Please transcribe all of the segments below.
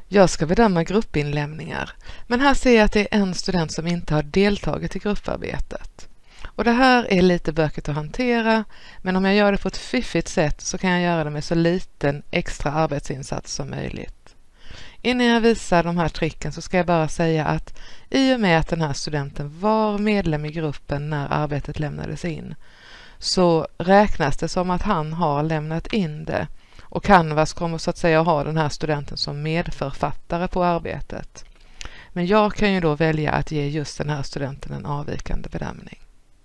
Jag ska bedöma gruppinlämningar, men här ser jag att det är en student som inte har deltagit i grupparbetet. Och det här är lite bökigt att hantera, men om jag gör det på ett fiffigt sätt så kan jag göra det med så liten extra arbetsinsats som möjligt. Innan jag visar de här tricken så ska jag bara säga att i och med att den här studenten var medlem i gruppen när arbetet lämnades in, så räknas det som att han har lämnat in det. Och Canvas kommer så att säga ha den här studenten som medförfattare på arbetet. Men jag kan ju då välja att ge just den här studenten en avvikande bedömning.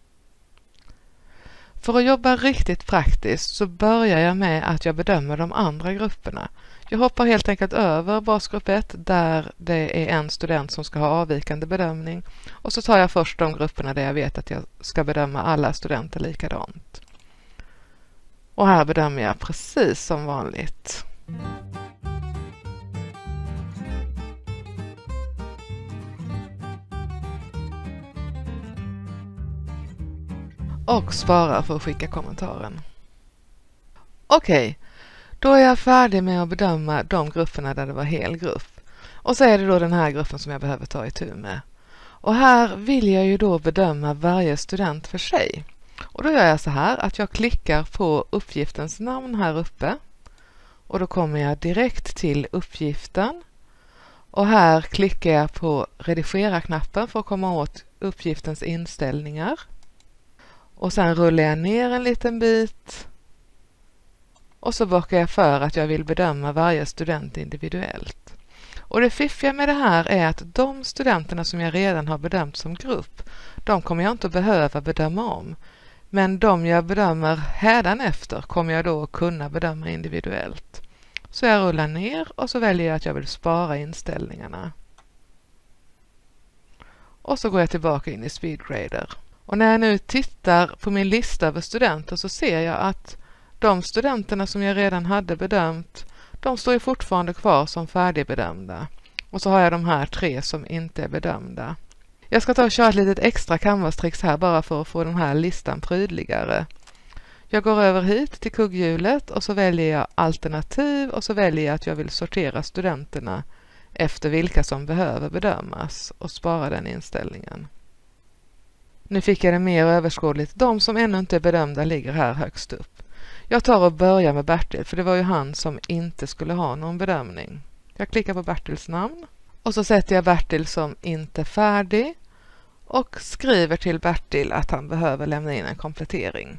För att jobba riktigt praktiskt så börjar jag med att jag bedömer de andra grupperna. Jag hoppar helt enkelt över basgrupp 1 där det är en student som ska ha avvikande bedömning. Och så tar jag först de grupperna där jag vet att jag ska bedöma alla studenter likadant. Och här bedömer jag precis som vanligt. Och sparar för att skicka kommentaren. Okej, då är jag färdig med att bedöma de grupperna där det var hel grupp. Och så är det då den här gruppen som jag behöver ta itu med. Och här vill jag ju då bedöma varje student för sig. Och då gör jag så här att jag klickar på uppgiftens namn här uppe. Och då kommer jag direkt till uppgiften. Och här klickar jag på redigera-knappen för att komma åt uppgiftens inställningar. Och sen rullar jag ner en liten bit. Och så bockar jag för att jag vill bedöma varje student individuellt. Och det fiffiga med det här är att de studenterna som jag redan har bedömt som grupp, de kommer jag inte att behöva bedöma om. Men de jag bedömer hädanefter kommer jag då kunna bedöma individuellt. Så jag rullar ner och så väljer jag att jag vill spara inställningarna. Och så går jag tillbaka in i SpeedGrader. Och när jag nu tittar på min lista över studenter så ser jag att de studenterna som jag redan hade bedömt, de står ju fortfarande kvar som färdigbedömda. Och så har jag de här 3 som inte är bedömda. Jag ska ta och köra ett litet extra Canvas-tricks här bara för att få den här listan prydligare. Jag går över hit till kugghjulet och så väljer jag alternativ och så väljer jag att jag vill sortera studenterna efter vilka som behöver bedömas och spara den inställningen. Nu fick jag det mer överskådligt. De som ännu inte är bedömda ligger här högst upp. Jag tar och börjar med Bertil för det var ju han som inte skulle ha någon bedömning. Jag klickar på Bertils namn och så sätter jag Bertil som inte färdig och skriver till Bertil att han behöver lämna in en komplettering.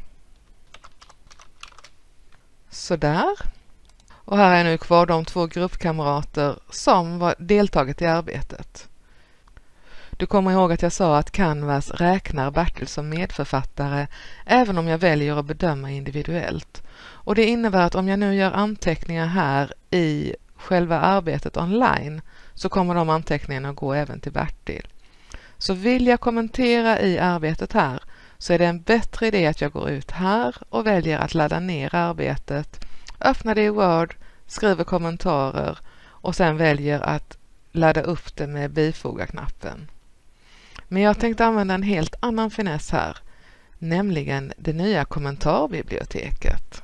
Sådär. Och här är nu kvar de 2 gruppkamrater som var deltagit i arbetet. Du kommer ihåg att jag sa att Canvas räknar Bertil som medförfattare även om jag väljer att bedöma individuellt. Och det innebär att om jag nu gör anteckningar här i själva arbetet online så kommer de anteckningarna att gå även till Bertil. Så vill jag kommentera i arbetet här så är det en bättre idé att jag går ut här och väljer att ladda ner arbetet, öppnar det i Word, skriver kommentarer och sen väljer att ladda upp det med bifoga-knappen. Men jag tänkte använda en helt annan finess här, nämligen det nya kommentarbiblioteket.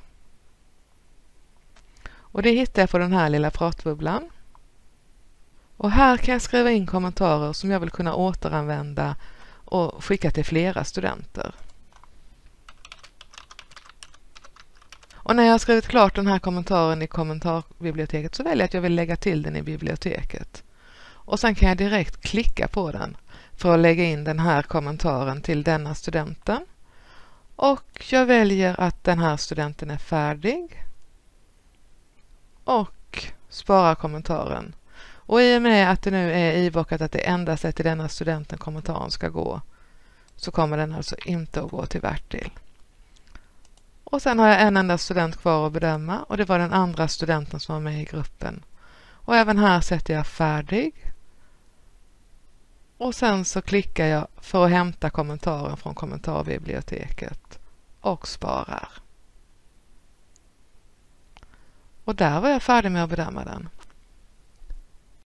Och det hittar jag på den här lilla pratbubblan. Och här kan jag skriva in kommentarer som jag vill kunna återanvända och skicka till flera studenter. Och när jag har skrivit klart den här kommentaren i kommentarbiblioteket så väljer jag att jag vill lägga till den i biblioteket. Och sen kan jag direkt klicka på den för att lägga in den här kommentaren till denna studenten. Och jag väljer att den här studenten är färdig. Och sparar kommentaren. Och i och med att det nu är ibockat att det endast är till denna studenten kommentaren ska gå så kommer den alltså inte att gå till Bertil. Och sen har jag en enda student kvar att bedöma och det var den andra studenten som var med i gruppen. Och även här sätter jag färdig. Och sen så klickar jag för att hämta kommentaren från kommentarbiblioteket och sparar. Och där var jag färdig med att bedöma den.